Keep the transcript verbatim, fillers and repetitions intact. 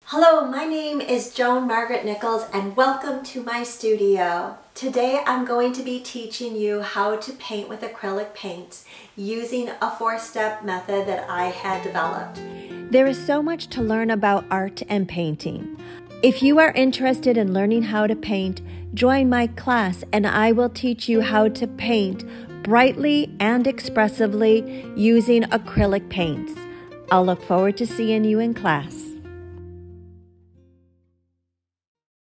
Hello, my name is Joan Margaret Nichols and welcome to my studio. Today I'm going to be teaching you how to paint with acrylic paints using a four-step method that I had developed. There is so much to learn about art and painting. If you are interested in learning how to paint, join my class and I will teach you how to paint brightly and expressively using acrylic paints. I'll look forward to seeing you in class.